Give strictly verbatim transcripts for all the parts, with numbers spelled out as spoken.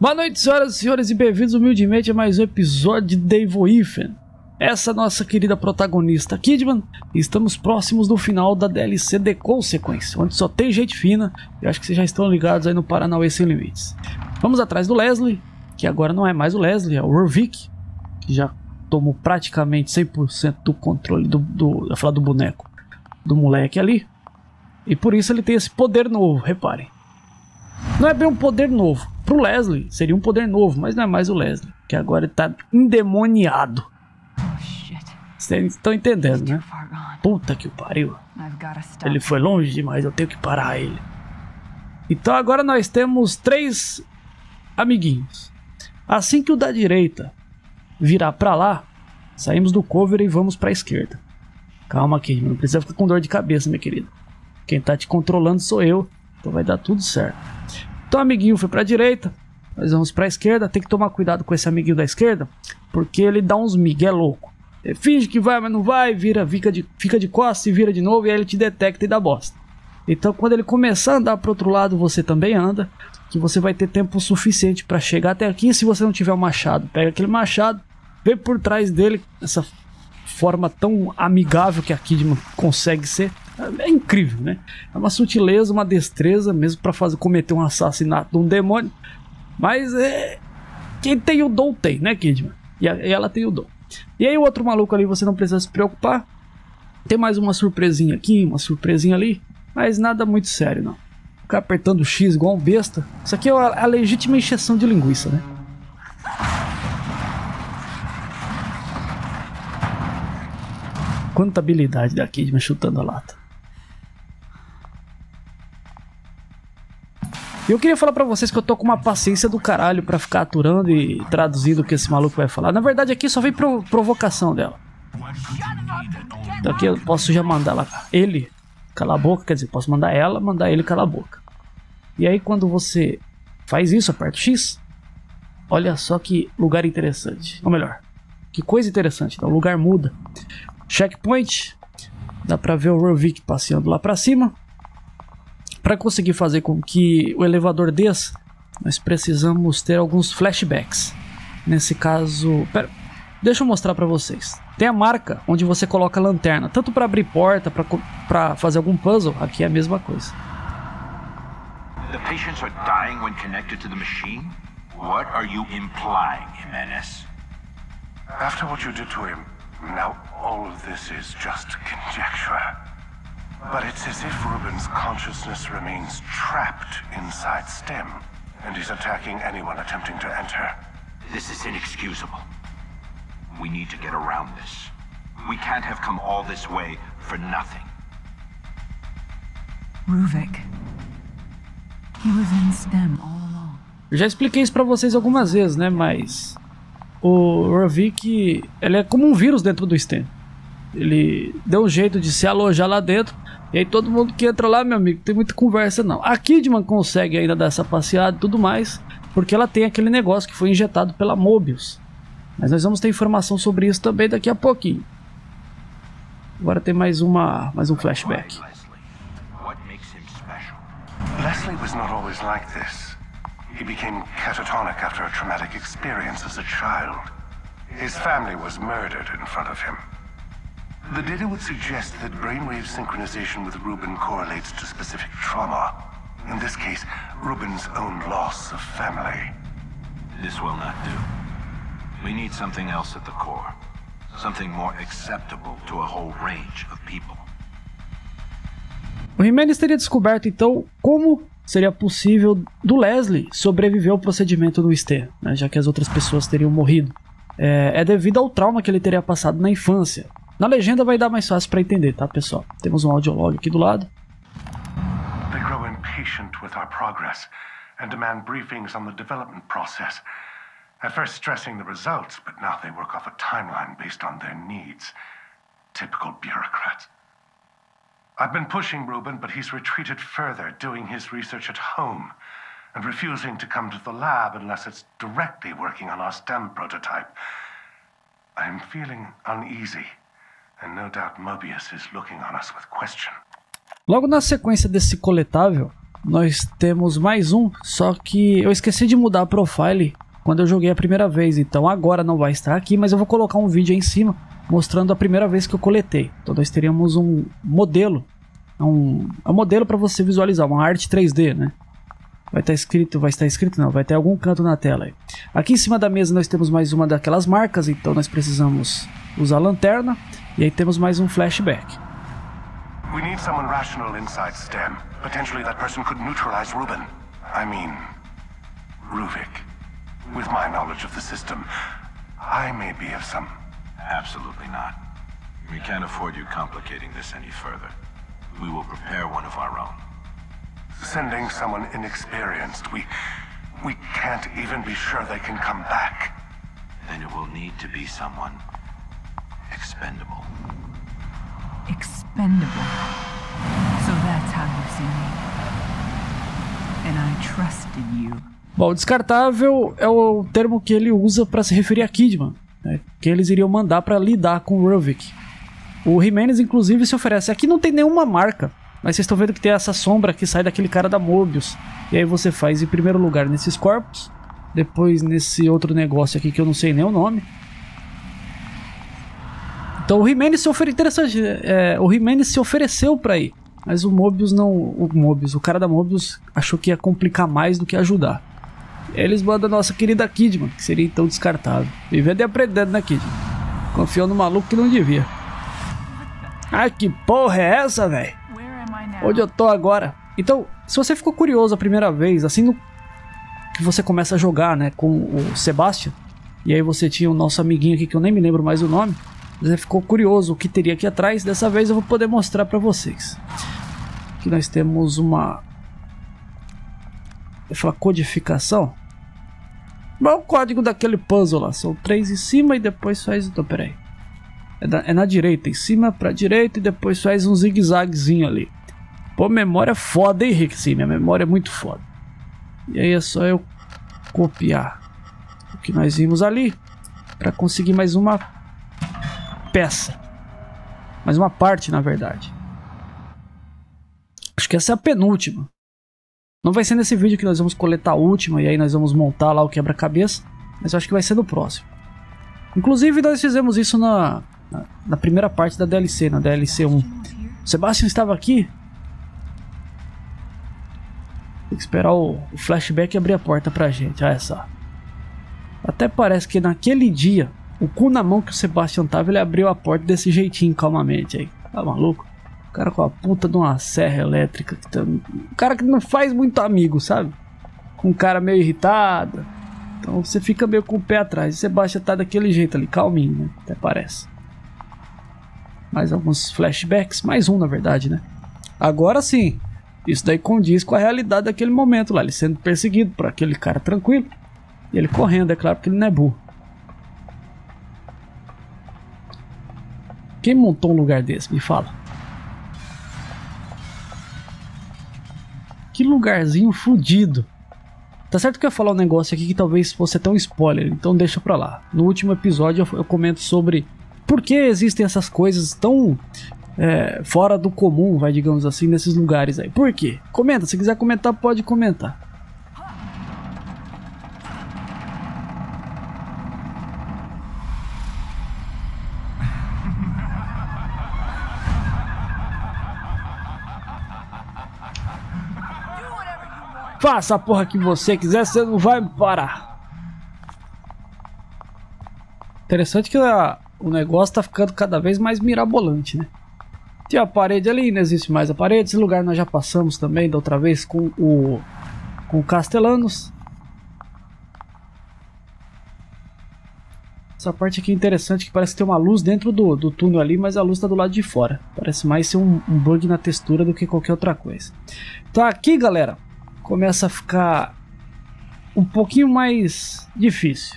Boa noite, senhoras e senhores, e bem-vindos humildemente a mais um episódio de Devil Within. Essa nossa querida protagonista Kidman, e estamos próximos do final da D L C The Consequence, onde só tem gente fina, e acho que vocês já estão ligados aí no Paranauê Sem Limites. Vamos atrás do Leslie, que agora não é mais o Leslie, é o Ruvik, que já tomou praticamente cem por cento do controle do, do, falar do boneco, do moleque ali, e por isso ele tem esse poder novo, reparem. Não é bem um poder novo. Pro Leslie seria um poder novo, mas não é mais o Leslie, que agora ele tá endemoniado. Vocês estão entendendo, né? Puta que o pariu. Ele foi longe demais, eu tenho que parar ele. Então agora nós temos três amiguinhos. Assim que o da direita virar pra lá, saímos do cover e vamos pra esquerda. Calma aqui, não precisa ficar com dor de cabeça, minha querida. Quem tá te controlando sou eu, então vai dar tudo certo. Então o amiguinho foi pra direita, nós vamos pra esquerda. Tem que tomar cuidado com esse amiguinho da esquerda, porque ele dá uns migué louco. Ele finge que vai, mas não vai, vira, fica de, fica de costas e vira de novo, e aí ele te detecta e dá bosta. Então quando ele começar a andar pro outro lado, você também anda, que você vai ter tempo suficiente pra chegar até aqui. Se você não tiver o machado, pega aquele machado, vem por trás dele, essa forma tão amigável que a Kidman consegue ser. É incrível, né? É uma sutileza, uma destreza mesmo pra fazer, cometer um assassinato de um demônio. Mas é... quem tem o dom tem, né, Kidman? E, a, e ela tem o dom. E aí o outro maluco ali você não precisa se preocupar. Tem mais uma surpresinha aqui, uma surpresinha ali, mas nada muito sério não. Ficar apertando o X igual um besta. Isso aqui é a, a legítima encheção de linguiça, né? Quanta habilidade da Kidman chutando a lata. E eu queria falar pra vocês que eu tô com uma paciência do caralho pra ficar aturando e traduzindo o que esse maluco vai falar. Na verdade aqui só vem pro provocação dela. Então aqui eu posso já mandar lá ele calar a boca, quer dizer, posso mandar ela, mandar ele calar a boca. E aí quando você faz isso, aperta o X, olha só que lugar interessante. Ou melhor, que coisa interessante, então, o lugar muda. Checkpoint, dá pra ver o Ruvik passeando lá pra cima. Para conseguir fazer com que o elevador desça, nós precisamos ter alguns flashbacks. Nesse caso, pera, deixa eu mostrar para vocês. Tem a marca onde você coloca a lanterna, tanto para abrir porta, para fazer algum puzzle. Aqui é a mesma coisa. The patients are dying when connected to the machine? What are you implying, Jimenez? After what you did to him, now all of this is just conjecture. But it's as if Ruben's consciousness remains trapped inside STEM, and he's attacking anyone attempting to enter. This is inexcusable. We need to get around this. We can't have come all this way for nothing. Ruvik. He was in STEM all along. Eu já expliquei isso pra vocês algumas vezes, né? Mas o Ruvik, ele é como um vírus dentro do STEM. Ele deu um jeito de se alojar lá dentro. E aí todo mundo que entra lá, meu amigo, tem muita conversa não. A Kidman consegue ainda dar essa passeada e tudo mais, porque ela tem aquele negócio que foi injetado pela Mobius. Mas nós vamos ter informação sobre isso também daqui a pouquinho. Agora tem mais uma, mais um flashback. Leslie was not always like this. He became catatonic after a traumatic experience as a child. His family was murdered in front of him. The data would suggest that brainwave synchronization with Ruben correlates to specific trauma. In this case, Ruben's own loss of family. This will not do. We need something else at the core. Something more acceptable to a whole range of people. O Jimenez teria descoberto então como seria possível do Leslie sobreviver ao procedimento do STEM, né, já que as outras pessoas teriam morrido. É, é devido ao trauma que ele teria passado na infância. Na legenda vai dar mais fácil para entender, tá, pessoal? Temos um audiolog aqui do lado. They grow impatient with our progress and demand briefings on the development process. At first stressing the results, but now they work off a timeline based on their needs. Typical bureaucrats. I've been pushing Ruben, but he's retreated further, doing his research at home and refusing to come to the lab unless it's directly working on our STEM prototype. I'm feeling uneasy. And no doubt Mobius is looking on us with question. Logo na sequência desse coletável, nós temos mais um, só que eu esqueci de mudar a profile quando eu joguei a primeira vez, então agora não vai estar aqui, mas eu vou colocar um vídeo aí em cima mostrando a primeira vez que eu coletei. Então nós teríamos um modelo, um, um modelo para você visualizar, uma arte três D, né? Vai estar escrito, vai estar escrito não, vai ter algum canto na tela aí. Aqui em cima da mesa nós temos mais uma daquelas marcas, então nós precisamos usar a lanterna, e aí temos mais um flashback. We need someone rational inside STEM. Potentially that person could neutralize Ruben. I mean, Ruvik. With my knowledge of the system, I may be of some... Absolutely not. We can't afford you complicating this any further. We will prepare one of our own. Sending someone inexperienced, we... we can't even be sure they can come back. Then it will need to be someone expendable. Expendable. So that's how you see me. And I trusted you. Bom, descartável é o termo que ele usa para se referir a Kidman, né, que eles iriam mandar para lidar com o Ruvik. O Jimenez inclusive se oferece. Aqui não tem nenhuma marca, mas vocês estão vendo que tem essa sombra que sai daquele cara da Mobius. E aí você faz em primeiro lugar nesses corpos, depois nesse outro negócio aqui que eu não sei nem o nome. Então o Jimenez se ofereceu, interessante, é, o Jimenez se ofereceu para ir, mas o Mobius não, o Mobius, o cara da Mobius achou que ia complicar mais do que ajudar. Eles mandam a nossa querida Kidman, que seria então descartável. Vivendo e aprendendo, né, Kidman? Confiou no maluco que não devia. Ai, que porra é essa, velho? Onde eu tô agora? Então, se você ficou curioso a primeira vez, assim no... que você começa a jogar, né, com o Sebastian, e aí você tinha o nosso amiguinho aqui que eu nem me lembro mais o nome, você ficou curioso o que teria aqui atrás, dessa vez eu vou poder mostrar pra vocês. Aqui nós temos uma... Deixa eu falar, codificação. É o código daquele puzzle lá, são três em cima e depois faz... Então, peraí. É, da, é na direita, em cima pra direita e depois faz um zigue-zaguezinho ali. Pô, memória foda, hein, Rick? Sim, minha memória é muito foda. E aí é só eu copiar o que nós vimos ali pra conseguir mais uma peça. Mais uma parte, na verdade. Acho que essa é a penúltima. Não vai ser nesse vídeo que nós vamos coletar a última e aí nós vamos montar lá o quebra-cabeça, mas eu acho que vai ser no próximo. Inclusive nós fizemos isso na, na, na primeira parte da D L C, na D L C um. O Sebastian estava aqui. Tem que esperar o, o flashback abrir a porta pra gente, olha só. Até parece que naquele dia, o cu na mão que o Sebastian tava, ele abriu a porta desse jeitinho, calmamente aí. Tá maluco? O cara com a puta de uma serra elétrica. Que tá... Um cara que não faz muito amigo, sabe? Com um cara meio irritado. Então você fica meio com o pé atrás. O Sebastian tá daquele jeito ali, calminho, né? Até parece. Mais alguns flashbacks. Mais um, na verdade, né? Agora sim. Isso daí condiz com a realidade daquele momento lá. Ele sendo perseguido por aquele cara tranquilo. E ele correndo, é claro, porque ele não é burro. Quem montou um lugar desse? Me fala. Que lugarzinho fudido. Tá certo que eu ia falar um negócio aqui que talvez fosse até um spoiler, então deixa pra lá. No último episódio eu, eu comento sobre por que existem essas coisas tão é, fora do comum, vai, digamos assim, nesses lugares aí. Por quê? Comenta, se quiser comentar, pode comentar. Faça a porra que você quiser, você não vai me parar. Interessante que a, o negócio tá ficando cada vez mais mirabolante, né? Tinha a parede ali, não existe mais a parede. Esse lugar nós já passamos também da outra vez com o, com o Castellanos. Essa parte aqui é interessante, que parece que tem uma luz dentro do, do túnel ali, mas a luz tá do lado de fora. Parece mais ser um, um bug na textura do que qualquer outra coisa. Então aqui, galera, começa a ficar um pouquinho mais difícil.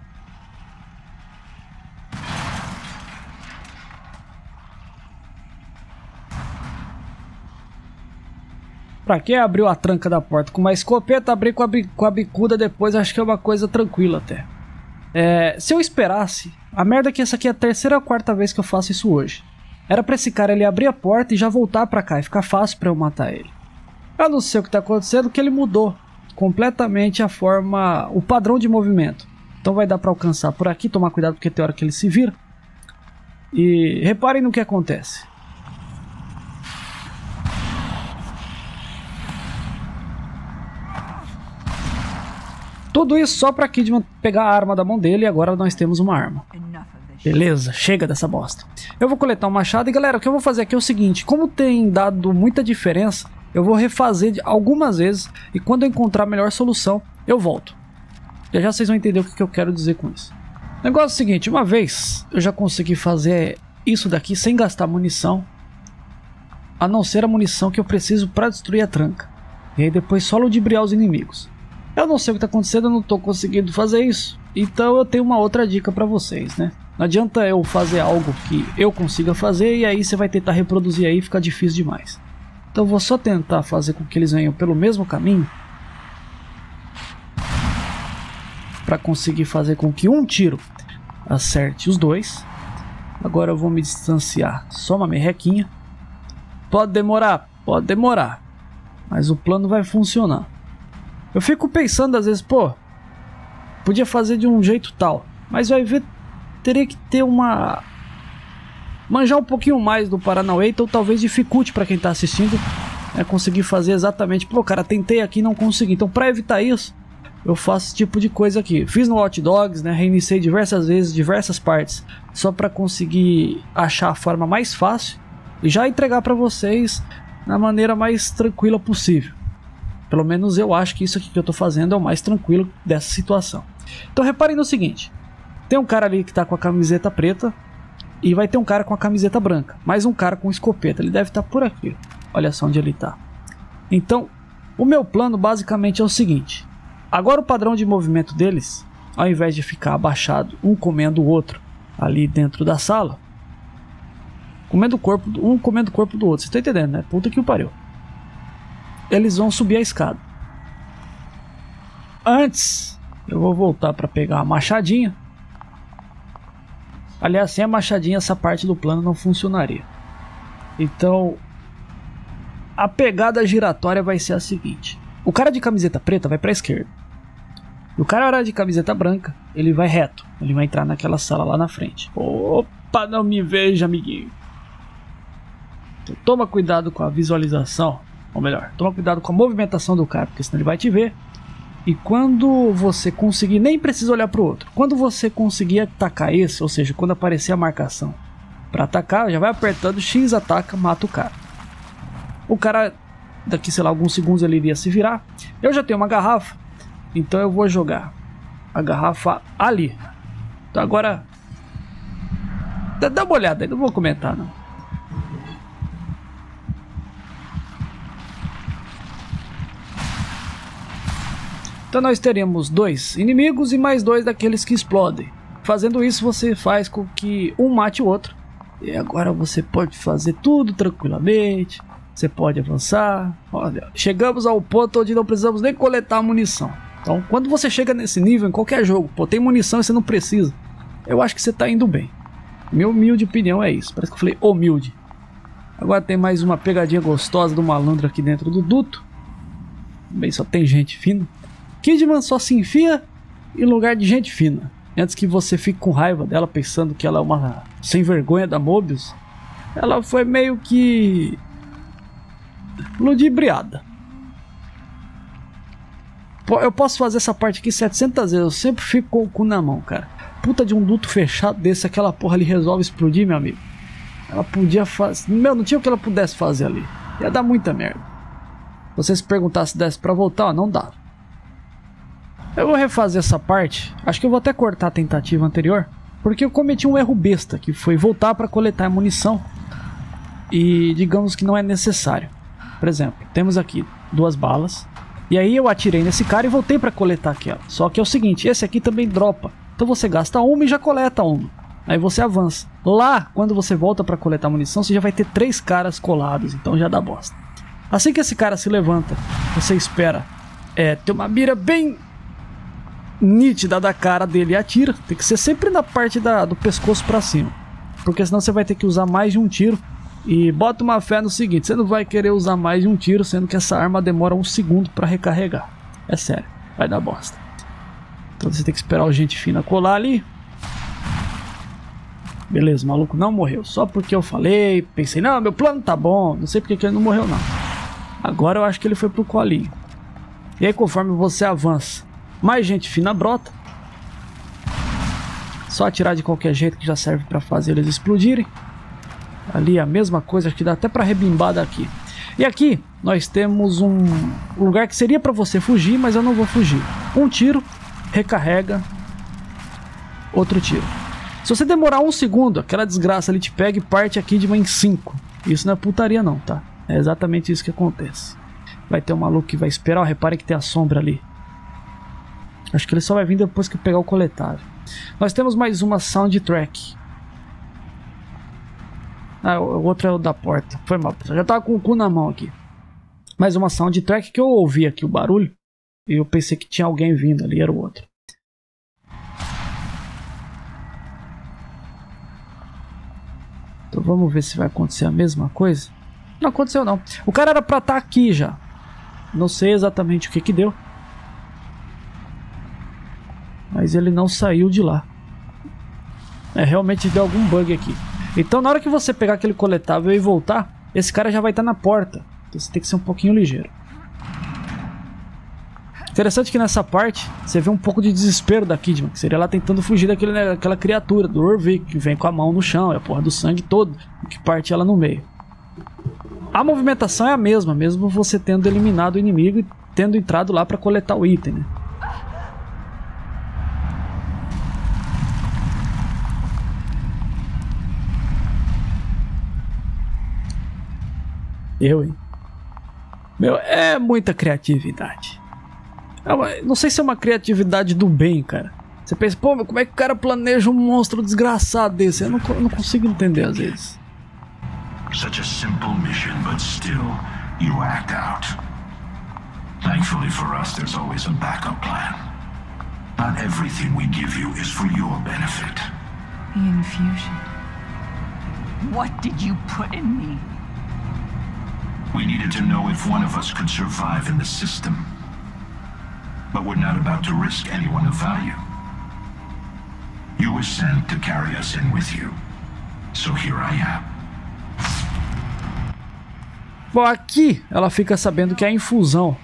Pra quem abriu a tranca da porta com uma escopeta, abrir com a, com a bicuda depois, acho que é uma coisa tranquila até. É, se eu esperasse, a merda é que essa aqui é a terceira ou quarta vez que eu faço isso hoje. Era pra esse cara ele abrir a porta e já voltar pra cá e ficar fácil pra eu matar ele. Eu não sei o que está acontecendo, que ele mudou completamente a forma, o padrão de movimento. Então vai dar para alcançar por aqui, tomar cuidado porque tem hora que ele se vira. E reparem no que acontece. Tudo isso só para Kidman pegar a arma da mão dele e agora nós temos uma arma. Beleza, chega dessa bosta. Eu vou coletar um machado e galera, o que eu vou fazer aqui é o seguinte, como tem dado muita diferença, eu vou refazer algumas vezes e quando eu encontrar a melhor solução, eu volto. Já já vocês vão entender o que eu quero dizer com isso. O negócio é o seguinte, uma vez eu já consegui fazer isso daqui sem gastar munição, a não ser a munição que eu preciso para destruir a tranca. E aí depois só ludibriar os inimigos. Eu não sei o que está acontecendo, eu não estou conseguindo fazer isso. Então eu tenho uma outra dica para vocês, né? Não adianta eu fazer algo que eu consiga fazer e aí você vai tentar reproduzir aí e fica difícil demais. Então eu vou só tentar fazer com que eles venham pelo mesmo caminho para conseguir fazer com que um tiro acerte os dois. Agora eu vou me distanciar só uma merrequinha. Pode demorar, pode demorar, mas o plano vai funcionar. Eu fico pensando às vezes, pô, podia fazer de um jeito tal, mas vai ver, teria que ter uma... manjar um pouquinho mais do Paranauê, então talvez dificulte para quem tá assistindo é conseguir fazer exatamente, pô cara, tentei aqui e não consegui, então para evitar isso, eu faço esse tipo de coisa aqui. Fiz no Watch Dogs, né, reiniciei diversas vezes, diversas partes, só para conseguir achar a forma mais fácil e já entregar para vocês da maneira mais tranquila possível. Pelo menos eu acho que isso aqui que eu tô fazendo é o mais tranquilo dessa situação. Então reparem no seguinte, tem um cara ali que tá com a camiseta preta e vai ter um cara com a camiseta branca, mais um cara com escopeta, ele deve estar por aqui. Olha só onde ele tá. Então, o meu plano basicamente é o seguinte, agora o padrão de movimento deles, ao invés de ficar abaixado, um comendo o outro ali dentro da sala, comendo o corpo, um comendo o corpo do outro, vocês estão entendendo, né? Puta que o pariu. Eles vão subir a escada. Antes, eu vou voltar para pegar a machadinha. Aliás, sem a machadinha essa parte do plano não funcionaria. Então, a pegada giratória vai ser a seguinte. O cara de camiseta preta vai para a esquerda. E o cara de camiseta branca, ele vai reto. Ele vai entrar naquela sala lá na frente. Opa, não me veja, amiguinho. Então, toma cuidado com a visualização. Ou melhor, toma cuidado com a movimentação do cara, porque senão ele vai te ver. E quando você conseguir, nem precisa olhar para o outro. Quando você conseguir atacar esse, ou seja, quando aparecer a marcação para atacar, já vai apertando X, ataca, mata o cara. O cara, daqui sei lá, alguns segundos ele iria se virar. Eu já tenho uma garrafa, então eu vou jogar a garrafa ali. Então agora, dá, dá uma olhada aí, não vou comentar não. Então nós teremos dois inimigos e mais dois daqueles que explodem. Fazendo isso você faz com que um mate o outro. E agora você pode fazer tudo tranquilamente. Você pode avançar. Olha, chegamos ao ponto onde não precisamos nem coletar munição. Então quando você chega nesse nível em qualquer jogo, pô, tem munição e você não precisa, eu acho que você está indo bem. Minha humilde opinião é isso. Parece que eu falei humilde. Agora tem mais uma pegadinha gostosa do malandro aqui dentro do duto. Bem, só tem gente fina. Kidman só se enfia em lugar de gente fina. Antes que você fique com raiva dela pensando que ela é uma sem vergonha da Mobius, ela foi meio que ludibriada. Eu posso fazer essa parte aqui setecentas vezes, eu sempre fico com o cu na mão, cara. Puta de um duto fechado desse, aquela porra ali resolve explodir, meu amigo. Ela podia fazer... Meu, não tinha o que ela pudesse fazer ali. Ia dar muita merda. Se você se perguntar se desse pra voltar, ó, não dá. Eu vou refazer essa parte. Acho que eu vou até cortar a tentativa anterior, porque eu cometi um erro besta, que foi voltar para coletar a munição. E digamos que não é necessário. Por exemplo, temos aqui duas balas. E aí eu atirei nesse cara e voltei para coletar aquela. Só que é o seguinte, esse aqui também dropa. Então você gasta uma e já coleta uma. Aí você avança. Lá, quando você volta para coletar munição, você já vai ter três caras colados. Então já dá bosta. Assim que esse cara se levanta, você espera é, ter uma mira bem nítida da cara dele e atira. Tem que ser sempre na parte da, do pescoço pra cima, porque senão você vai ter que usar mais de um tiro E bota uma fé no seguinte, você não vai querer usar mais de um tiro, sendo que essa arma demora um segundo pra recarregar. É sério, vai dar bosta. Então você tem que esperar o gente fina colar ali. Beleza, o maluco não morreu. Só porque eu falei, pensei, não, meu plano tá bom. Não sei porque que ele não morreu não. Agora eu acho que ele foi pro colinho. E aí conforme você avança, mais gente fina brota. Só atirar de qualquer jeito que já serve pra fazer eles explodirem. Ali a mesma coisa, acho que dá até pra rebimbar daqui. E aqui nós temos um lugar que seria pra você fugir, mas eu não vou fugir. Um tiro, recarrega, outro tiro. Se você demorar um segundo, aquela desgraça ali te pega e parte aqui de uma em cinco. Isso não é putaria não, tá? É exatamente isso que acontece. Vai ter um maluco que vai esperar, ó, reparem que tem a sombra ali. Acho que ele só vai vir depois que eu pegar o coletável. Nós temos mais uma soundtrack. Ah, o outro é o da porta. Foi mal, pessoal. Já tava com o cu na mão aqui. Mais uma soundtrack que eu ouvi aqui o barulho. E eu pensei que tinha alguém vindo ali, era o outro. Então vamos ver se vai acontecer a mesma coisa. Não aconteceu não. O cara era pra estar aqui já. Não sei exatamente o que que deu. Mas ele não saiu de lá. É, realmente deu algum bug aqui. Então na hora que você pegar aquele coletável e voltar, esse cara já vai estar na porta. Então você tem que ser um pouquinho ligeiro. Interessante que nessa parte você vê um pouco de desespero da Kidman, que seria ela tentando fugir daquele, daquela criatura, do Ruvik, que vem com a mão no chão, é a porra do sangue todo, que parte ela no meio. A movimentação é a mesma, mesmo você tendo eliminado o inimigo e tendo entrado lá para coletar o item, né? Eu, hein? Meu, é muita criatividade. É, não sei se é uma criatividade do bem, cara. Você pensa, pô, como é que o cara planeja um monstro desgraçado desse? Eu não, eu não consigo entender às vezes. Such a simple mission, but still, you act out. Thankfully for us, there's always a backup plan. Not everything we give you is for your benefit. The infusion. What did you put in me? We needed to know if one of us could survive in the system. But we're not about to risk anyone of value. You were sent to carry us in with you. So here I am. Bom, aqui ela fica sabendo que a infusão,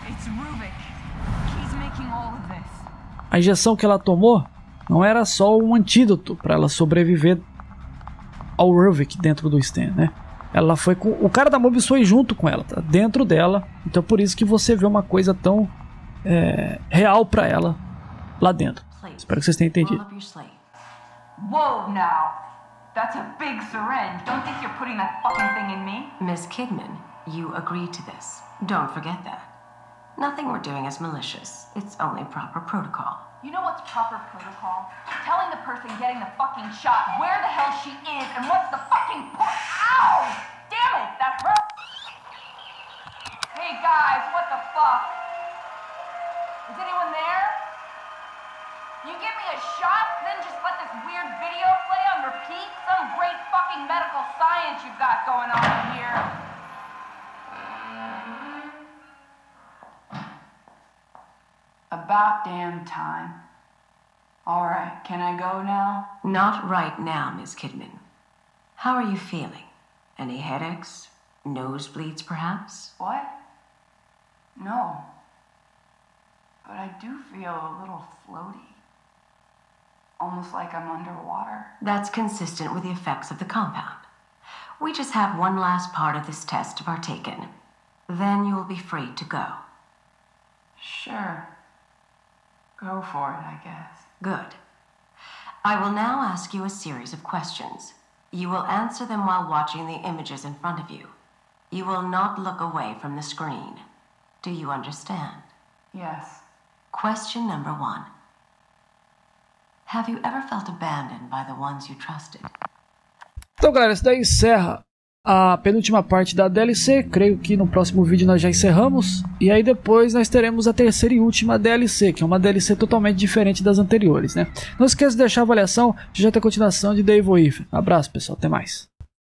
a injeção que ela tomou, não era só um antídoto para ela sobreviver ao Ruvik dentro do Sten, né? Ela foi com... O cara da Mobius foi junto com ela, tá? Dentro dela. Então por isso que você vê uma coisa tão é, real pra ela lá dentro. Espero que vocês tenham entendido. Whoa now! That's a big syringe. Don't think you're putting that fucking thing in me. Miss Kidman, you agreed to this. Don't forget that. Nothing we're doing is malicious. It's only proper protocol. You know what's proper protocol? Telling the person getting the fucking shot where the hell she is and what's the fucking point. Ow! Damn it! That's right. Hey guys, what the fuck? Is anyone there? You give me a shot, then just let this weird video play on repeat? Some great fucking medical science you've got going on here. About damn time. Alright, can I go now? Not right now, Miss Kidman. How are you feeling? Any headaches? Nosebleeds, perhaps? What? No. But I do feel a little floaty. Almost like I'm underwater. That's consistent with the effects of the compound. We just have one last part of this test to partake in. Then you will be free to go. Sure. Go for it, I guess. Good. I will now ask you a series of questions. You will answer them while watching the images in front of you. You will not look away from the screen. Do you understand? Yes. Question number one. Have you ever felt abandoned by the ones you trusted? Então, galera, isso daí encerra a penúltima parte da D L C. Creio que no próximo vídeo nós já encerramos. E aí depois nós teremos a terceira e última D L C, que é uma D L C totalmente diferente das anteriores, né? Não esqueça de deixar a avaliação, já tem a continuação de The Evil Within. Abraço, pessoal, até mais.